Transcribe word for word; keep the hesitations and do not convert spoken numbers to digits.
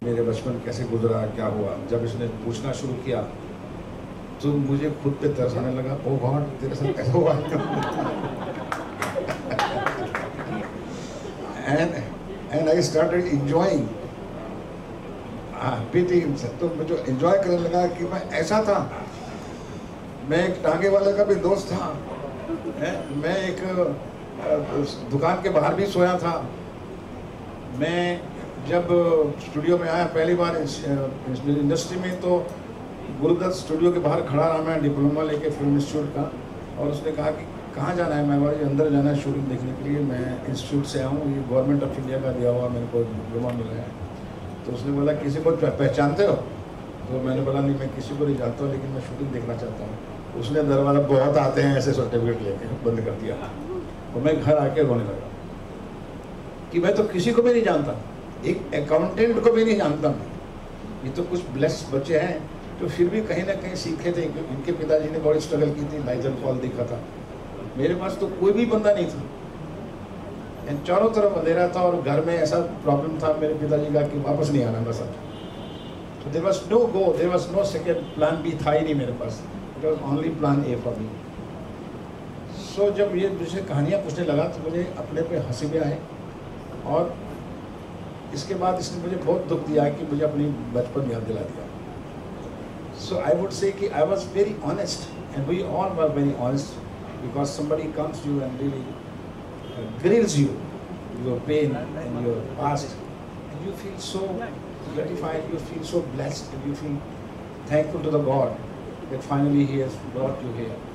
मेरे बचपन कैसे गुजरा, क्या हुआ। जब इसने पूछना शुरू किया तो मुझे खुद पे तरस आने लगा। ओ गॉड, तेरे साथ कैसा हुआ। And and I started enjoying PT. तो मैं जो एंजॉय करने लगा कि मैं ऐसा था। मैं एक टांगे वाले का भी दोस्त था, मैं एक दुकान के बाहर भी सोया था। मैं जब स्टूडियो में आया पहली बार इंडस्ट्री में, तो गुरुदत्त स्टूडियो के बाहर खड़ा रहा मैं डिप्लोमा लेके फिल्म इंस्टीट्यूट का। और उसने कहा कि कहाँ जाना है। मैं बोला अंदर जाना है शूटिंग देखने के लिए, मैं इंस्टीट्यूट से आऊँ, ये गवर्नमेंट ऑफ इंडिया का दिया हुआ मेरे को डिप्लोमा मिला है। तो उसने बोला किसी को पहचानते हो। तो मैंने बोला नहीं, मैं किसी को नहीं जानता हूँ, लेकिन मैं शूटिंग देखना चाहता हूँ। उसने दरवाजा बहुत आते हैं ऐसे सर्टिफिकेट लेके बंद कर दिया। और मैं घर आके रोने लगा कि मैं तो किसी को भी नहीं जानता, एक अकाउंटेंट को भी नहीं जानता मैं। ये तो कुछ ब्लेस्ड बच्चे हैं तो फिर भी कहीं ना कहीं सीखे थे। इनके पिताजी ने बड़ी स्ट्रगल की थी, लाइजन फॉल देखा था। मेरे पास तो कोई भी बंदा नहीं था, चारों तरफ अंधेरा था। और घर में ऐसा प्रॉब्लम था मेरे पिताजी का कि वापस नहीं आना बस अब। तो there was no go, there was no second plan B था ही नहीं मेरे पास। It was only plan A for me. So जब ये मुझे कहानियाँ पूछने लगा तो मुझे अपने पे हंसी भी आए। और इसके बाद इसने मुझे बहुत दुख दिया कि मुझे अपनी बचपन याद दिला दिया। सो आई वुड से कि I was very honest and we all were very honest, because somebody comes you and really grills you your pain and your past, and you feel so gratified, you feel so blessed, and you feel thankful to the God that finally He has brought you here.